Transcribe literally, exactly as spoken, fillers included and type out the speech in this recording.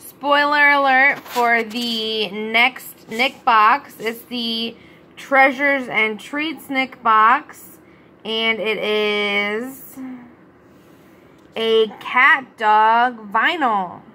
spoiler alert for the next Nick box. It's the Treasures and Treats Nick box. And it is a cat dog vinyl.